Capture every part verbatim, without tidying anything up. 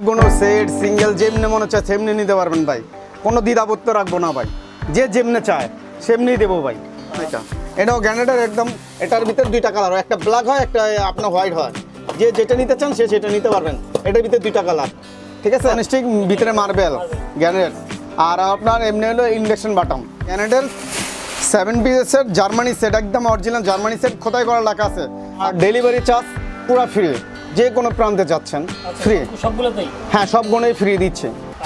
কোনো set single যেমনি মনে চায় সেমনি নিতে পারবেন ভাই, কোনো দ্বিধাবোধ রাখবো না ভাই, যে যেমনি চায় সেমনি দেবো ভাই। এটা এটাও গ্যানেটের একদম, এটার ভিতরে দুইটা কালার হয়, একটা ব্ল্যাক হয়, একটা আপনার হোয়াইট হয়। যে যেটা নিতে চান সে সেটা নিতে পারবেন। এটার ভিতরে দুইটা কালার, ঠিক আছে। স্টিক ভিতরে মার্বেল গ্যানেট, আর আপনার এমনি হলো ইন্ডাকশন বাটাম। গ্যানেটের সেভেন পিসের জার্মানি সেট, একদম অরিজিনাল জার্মানি সেট, খোদাই করা লেখা আছে। আর ডেলিভারি চার্জ পুরো ফ্রি, যে কোনো প্রান্তে যাচ্ছেন ফ্রি। সবগুলোতেই? হ্যাঁ, সবগুলোই ফ্রি দিচ্ছে।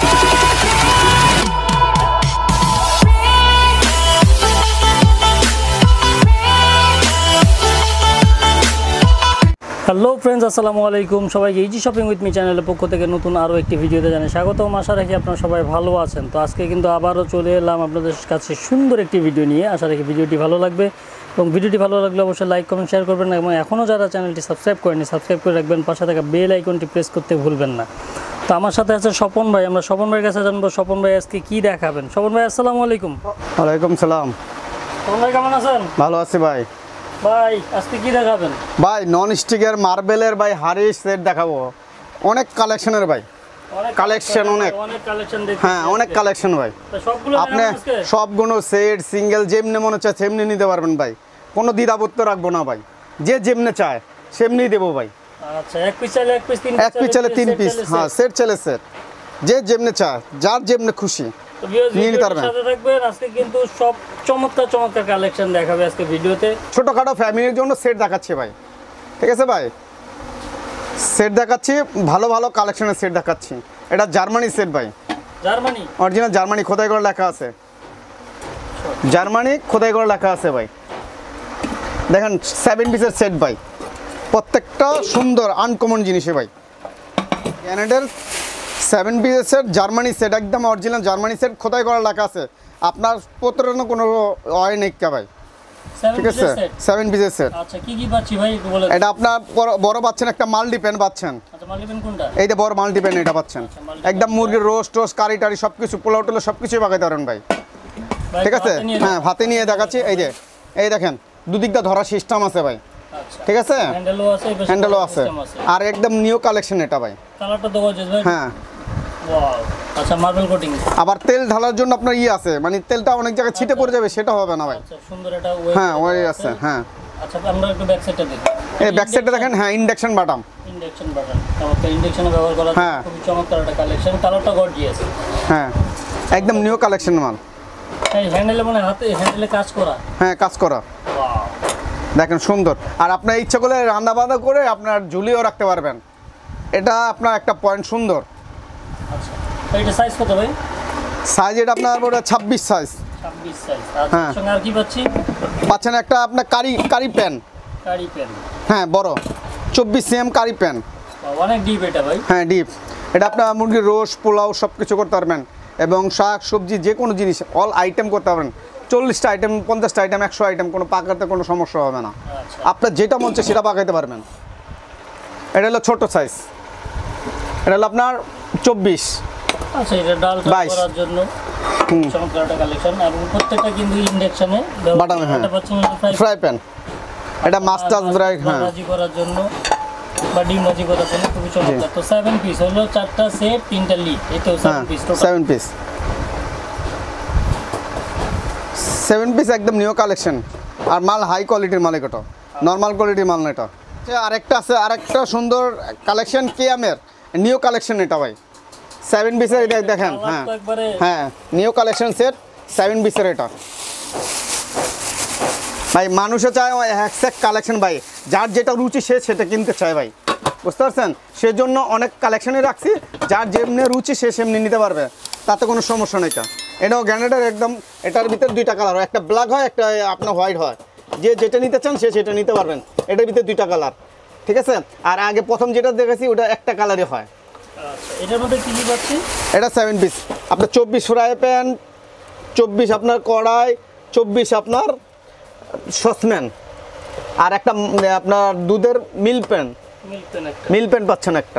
হ্যালো ফ্রেন্ডস, আসসালামু আলাইকুম। সবাইকে ইজি শপিং উইথ মি চ্যানেলের পক্ষ থেকে নতুন আরও একটি ভিডিওতে জানাই স্বাগতম। আশা রাখি আপনারা সবাই ভালো আছেন। তো আজকে কিন্তু আবারও চলে এলাম আপনাদের কাছে সুন্দর একটি ভিডিও নিয়ে। আশা রাখি ভিডিওটি ভালো লাগবে, এবং ভিডিওটি ভালো লাগলে অবশ্যই লাইক কমেন্ট শেয়ার করবেন, এবং এখনও যারা চ্যানেলটি সাবস্ক্রাইব করেনি সাবস্ক্রাইব করে রাখবেন, পাশে থাকা বেল আইকনটি প্রেস করতে ভুলবেন না। তো আমার সাথে আছে স্বপন ভাই। আমরা স্বপন ভাইয়ের কাছে জানবো স্বপন ভাই আজকে কী দেখাবেন। স্বপন ভাই আসসালামু আলাইকুম। ওয়ালাইকুম সালাম। স্বপন ভাই কেমন আছেন? ভালো আছি ভাই। ভাই আজকে কি দেখাবেন? ভাই নন স্টিকের মার্বেলের ভাই হাড়ি সেট দেখাবো, অনেক কালেকশনের ভাই, কালেকশন অনেক, হ্যাঁ অনেক কালেকশন ভাই। আপনি সবগুলো সেট সিঙ্গেল যেমনি মনে চায় সেমনি নিতে পারবেন ভাই, কোনো দ্বিধাবোধ রাখবো না ভাই, যে যেমনি চায় সেমনি দেবো ভাই। আচ্ছা, এক পিস চাইলে এক পিস, তিন এক পিস চাইলে তিন পিস, হ্যাঁ সেট চাইলে সেট, যে যেমনি চায়, যার যেমনি খুশি নিয়ে নিতে পারবেন। আজকে কিন্তু সব চমৎকার চমৎকার কালেকশন দেখাবে আজকে ভিডিওতে। ছোটখাটো ফ্যামিলির জন্য সেট দেখাচ্ছি ভাই, ঠিক আছে ভাই। সেট দেখাচ্ছি, ভালো ভালো কালেকশনের সেট দেখাচ্ছি। এটা জার্মানি সেট ভাই, জার্মানি অরিজিনাল জার্মানি, খোদাই করে লেখা আছে, জার্মানি খোদাই করে লেখা আছে ভাই। দেখেন সেভেন পিসের সেট ভাই, প্রত্যেকটা সুন্দর আনকমন জিনিসে ভাই। গ্যানেটের সেভেন পিসের সেট জার্মানি সেট, একদম অরিজিনাল জার্মানি সেট, খোদাই করা লেখা আছে। আপনার প্রতারণা কোনো হয় নেই ভাই, ঠিক আছে। সেভেন পিসের সেট। আচ্ছা, কি কি পাচ্ছি ভাই একটু বলেন। এটা আপনার বড় পাচ্ছেন, একটা মাল্টিপ্যান পাচ্ছেন। আচ্ছা, মাল্টিপ্যান কোনটা? এই যে বড় মাল্টিপ্যান এটা পাচ্ছেন, একদম মুরগির রোস্ট টোস্ট কারি টারি সব কিছু, পোলাও টোলাও সব কিছুই পাকাইতে পারেন ভাই, ঠিক আছে। হ্যাঁ ভাতে নিয়ে দেখাচ্ছি। এই যে এই দেখেন দুদিকটা ধরার সিস্টেম আছে ভাই, ঠিক আছে, হ্যান্ডেলও আছে, আর একদম নিউ কালেকশন এটা ভাই। কালারটা তো গর্জিয়াস ভাই। হ্যাঁ, ওয়াও। আচ্ছা, মার্বেল কোটিং। আবার তেল ঢালার জন্য আপনার ই আছে, মানে তেলটা অনেক জায়গায় ছিটে পড়ে যাবে, সেটা হবে না ভাই। আচ্ছা, সুন্দর এটা ওয়ে। হ্যাঁ ওই আছে, হ্যাঁ। আচ্ছা, আমরা একটু ব্যাক সাইডটা দেখি। এই ব্যাক সাইডটা দেখেন, হ্যাঁ ইন্ডাকশন বাটাম, ইন্ডাকশন বাটন। চমৎকার, ইন্ডাকশনে ব্যবহার করা হ্যাঁ। খুব চমৎকার একটা কালেকশন। কালারটা গর্জিয়াস, হ্যাঁ একদম নিউ কালেকশন মাল। এই হ্যান্ডেলে মানে হাতে হ্যান্ডেলে কাজ করা, হ্যাঁ কাজ করা, ওয়াও দেখেন সুন্দর। আর আপনার ইচ্ছা করলে রান্না বান্না করে আপনার ঝুলিয়েও রাখতে পারবেন, এটা আপনার একটা পয়েন্ট সুন্দর। আচ্ছা, এটা সাইজ কত ভাই? সাইজ এটা আপনার ওটা ছাব্বিশ সাইজ। ছাব্বিশ সাইজ। আচ্ছা, হ্যাঁ। সঙ্গে আর কি পাচ্ছি? পাচ্ছেন একটা আপনার কারি কারি প্যান, কারি প্যান, হ্যাঁ বড় চব্বিশ সিএম কারি প্যান, অনেক ডিপ এটা ভাই। হ্যাঁ ডিপ। এটা আপনার মুরগির রোস্ট পোলাও সব কিছু করতে পারবেন, এবং শাক সবজি যে কোনো জিনিস অল আইটেম করতে পারবেন। চল্লিশটা আইটেম, পঞ্চাশটা আইটেম, একশো আইটেম, কোনো পাকাতে কোনো সমস্যা হবে না। আচ্ছা, আপনার যেটা মন চায় সেটা পাকাইতে পারবেন। এটা হলো ছোট সাইজ, এটা হলো আপনার চব্বিশ। আচ্ছা, এটা ডাল করার জন্য চমৎকার একটা কালেকশন, এবং প্রত্যেকটা কিন্তু ইন্ডাকশনে বাটামে, হ্যাঁ ফ্রাই প্যান। এটা মাছ টাছ ফ্রাই, হ্যাঁ ভাজি করার জন্য বা ডিম ভাজি করার জন্য খুবই চমৎকার। তো সেভেন পিস হলো, চারটা সেট, তিনটা লিড, এই তো seven piece. Seven piece seven piece একদম নিউ কালেকশন, আর মাল হাই কোয়ালিটির মাল, এটা নর্মাল কোয়ালিটির মাল না এটা। আরেকটা আছে, আরেকটা সুন্দর কালেকশন কেয়ামের নিউ কালেকশন এটা ভাই, সেভেন পিসের। এটা দেখেন, হ্যাঁ হ্ঁ নিউ কালেকশন সেট সেভেন পিসের। এটা ভাই মানুষে চায় একসেক কালেকশন ভাই, যার যেটা রুচি সে সেটা কিনতে চায় ভাই, বুঝতে পারছেন। সেজন্য অনেক কালেকশনই রাখছি, যার যেমনি রুচি সে সেমনি নিতে পারবে, তাতে কোনো সমস্যা নেই। এটা এটাও গ্যানেটের একদম, এটার ভিতরে দুইটা কালার হয়, একটা ব্ল্যাক হয়, একটা আপনার হোয়াইট হয়। যে যেটা নিতে চান সে সেটা নিতে পারবেন। এটার ভিতরে দুইটা কালার, ঠিক আছে। আর আগে প্রথম যেটা দেখেছি ওটা একটা কালারই হয়। এটার মধ্যে কি কি পাচ্ছি? এটা সেভেন পিস, আপনার চব্বিশ ফ্রাই প্যান, চব্বিশ আপনার কড়াই, চব্বিশ আপনার সসম্যান, আর একটা আপনার দুধের মিল প্যান, মিল প্যান পাচ্ছেন একটা।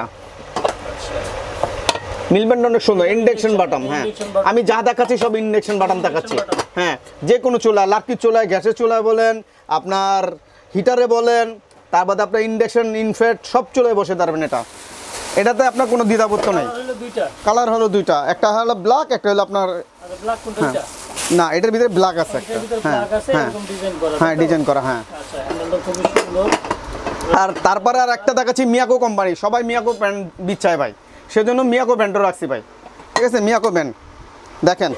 মিল প্যানটা অনেক সুন্দর, ইন্ডাকশন বাটাম। হ্যাঁ আমি যা দেখাচ্ছি সব ইন্ডাকশন বাটাম দেখাচ্ছি। হ্যাঁ যে কোনো চুলা, লাকড়ির চুলায়, গ্যাসের চুলায় বলেন, আপনার হিটারে বলেন, তার বাদে আপনার ইন্ডাকশন ইনফ্যাক্ট সব চুলায় বসে পারবেন। এটা এটাতে আপনার কোনো দ্বিধাবোধ নাই। হলো দুইটা, কালার হলো দুইটা, একটা হলো ব্ল্যাক, একটা হলো আপনার আর ব্ল্যাক কোনটা এটা? না এটার ভিতরে ব্ল্যাক আছে একটা। এটার ভিতরে হ্যাঁ ব্ল্যাক আছে, হ্যাঁ এরকম ডিজাইন করা। হ্যাঁ ডিজাইন করা হ্যাঁ। আচ্ছা, হ্যান্ডেলটা খুবই সুন্দর। আর তারপরে আর একটা দেখাচ্ছি মিয়াকো কোম্পানি, সবাই মিয়াকো ব্র্যান্ড বিচ্ছায় ভাই, সেজন্য মিয়াকো ব্র্যান্ডও রাখছি ভাই। ঠিক আছে, মিয়াকো ব্র্যান্ড দেখেন,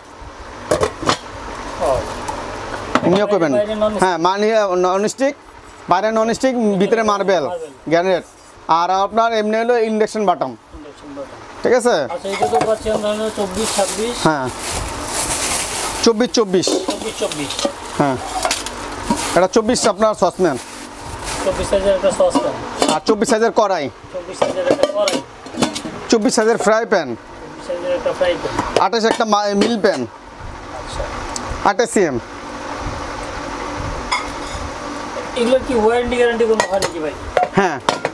ও, মিয়াকো ব্র্যান্ড বাইরে non-stick। হ্যাঁ, মানে ননস্টিক, বাইরে ননস্টিক, ভিতরে মার্বেল গ্যানেট, আর আপনার এমনি হলো ইন্ডাকশন বাটন। Induction button. ঠিক আছে, আচ্ছা, এটা তো পাচ্ছি আমরা হলো চব্বিশ ছাব্বিশ, হ্যাঁ চব্বিশ চব্বিশ, চব্বিশ চব্বিশ, হ্যাঁ এটা চব্বিশ আপনার সসম্যান, চব্বিশ সাইজের একটা সসপ্যান, আর চব্বিশ সাইজের কড়াই, চব্বিশ সাইজের একটা কড়াই, চব্বিশ সাইজের ফ্রাই প্যান, চব্বিশ সাইজের একটা ফ্রাই প্যান। আঠাশ একটা মিল প্যান, আচ্ছা, আঠাশ সিএম। এগুলো কি ওয়ারেন্টি গ্যারান্টি কোনো হয় নাকি ভাই? হ্যাঁ,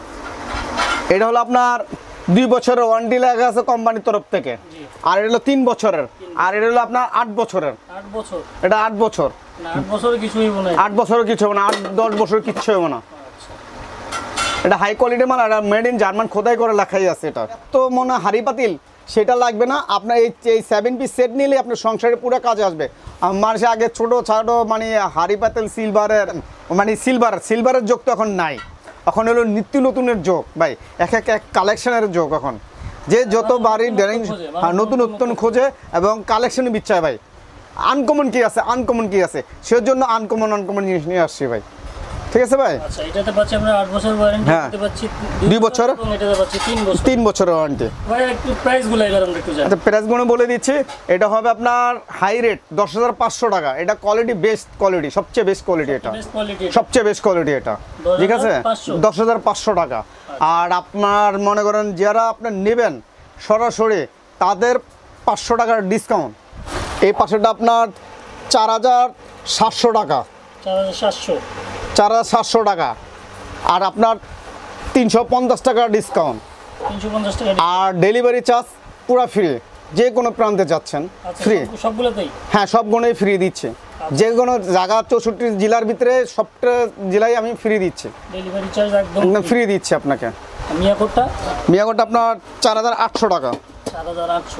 এটা হলো আপনার দুই বছরের ওয়ারেন্টি লেখা আছে কোম্পানির তরফ থেকে, জি। আর এটা হলো তিন বছরের, আর এটা হলো আপনার আট বছরের। আট বছর? এটা আট বছর, না, আট বছরে কিছুই মনে হয়। আট বছরের কিছু হবে না, আট দশ বছর কিচ্ছু হবে না। আচ্ছা, এটা হাই কোয়ালিটি মাল, এটা মেড ইন জার্মান, খোদাই করে লেখাই আছে। এটা তো মনে হয় হাড়ি পাতিল সেটা লাগবে না, আপনার এই এই সেভেন পিস সেট নিলে আপনার সংসারের পুরো কাজে আসবে। মানুষের আগে ছোটো ছোটো মানে হাড়ি পাতিল সিলভারের, মানে সিলভার সিলভারের যোগ তো এখন নাই, এখন হলো নিত্য নতুনের যোগ ভাই, এক এক এক কালেকশনের যোগ। এখন যে যত বাড়ির ড্যারিং নতুন নতুন খোঁজে এবং কালেকশন বিচ্ছায় ভাই, আনকমন কি আছে, আনকমন কি আছে, সেজন্য আনকমন আনকমন জিনিস নিয়ে আসছি ভাই। ঠিক আছে ভাই, আচ্ছা, এটাতে পাচ্ছি আমরা আট বছর ওয়ারেন্টি, হ্যাঁ। এটাতে পাচ্ছি দুই বছর, এবং এটাতে পাচ্ছি তিন বছর। তিন বছরের ওয়ারেন্টি। ভাই একটু প্রাইসগুলো এবার আমরা একটু জানি। আচ্ছা, প্রাইসগুলো বলে দিচ্ছি। এটা হবে আপনার হাই রেট দশ হাজার পাঁচশো টাকা, এটা কোয়ালিটি বেস্ট কোয়ালিটি, সবচেয়ে বেস্ট কোয়ালিটি, এটা বেস্ট কোয়ালিটি, সবচেয়ে বেস্ট কোয়ালিটি এটা। ঠিক আছে, দশ হাজার পাঁচশো টাকা। আর আপনার মনে করেন যারা আপনার নেবেন সরাসরি, তাদের পাঁচশো টাকার ডিসকাউন্ট, এই পাশেটা আপনার চার হাজার সাতশো টাকা, চার হাজার সাতশো, চার হাজার সাতশো টাকা। আর আপনার তিনশো পঞ্চাশ টাকার ডিসকাউন্ট, তিনশো পঞ্চাশ টাকা। আর ডেলিভারি চার্জ পুরো ফ্রি, যে কোনো প্রান্তে যাচ্ছেন আচ্ছা, ফ্রি। সব- সবগুলোতেই? হ্যাঁ, সবগুলোই ফ্রি দিচ্ছে, যে কোনো জায়গা চৌষট্টি জেলার ভিতরে সবটা জেলায় আমি ফ্রি দিচ্ছি, ডেলিভারি চার্জ একদম একদম ফ্রি দিচ্ছি আপনাকে। মিয়াকোটটা মিয়াগোটা আপনার চার হাজার আটশো টাকা, চার হাজার আটশো,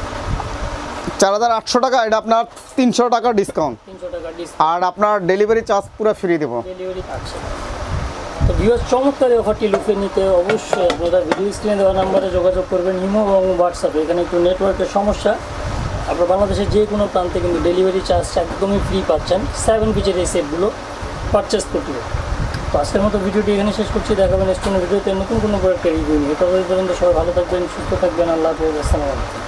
চার হাজার আটশো টাকা, এটা আপনার তিনশো টাকা ডিসকাউন্ট, তিনশো টাকা ডিসকাউন্ট, আর আপনার ডেলিভারি চার্জ পুরো ফ্রি দেবো। ডেলিভারি থাকছে। তো ভিউয়ার্স, চমৎকার এই অফারটি লুফে নিতে অবশ্যই আপনারা ভিডিও স্ক্রিনে দেওয়া নাম্বারে যোগাযোগ করবেন, ইমো এবং হোয়াটসঅ্যাপে। এখানে একটু নেটওয়ার্কের সমস্যা, আপনার বাংলাদেশের যে কোনো প্রান্তে কিন্তু ডেলিভারি চার্জ একদমই ফ্রি পাচ্ছেন সেভেন পিচের এই সেটগুলো পারচেস করতে। তো আজকের মতো ভিডিওটি এখানে শেষ করছি, দেখাবেন নেক্সট কোনো ভিডিওতে নতুন কোনো প্রোডাক্টের রিভিউ নিয়ে। তবে পর্যন্ত সবাই ভালো থাকবেন, সুস্থ থাকবেন, আল্লাহ হাফেজ, আসসালামু আলাইকুম।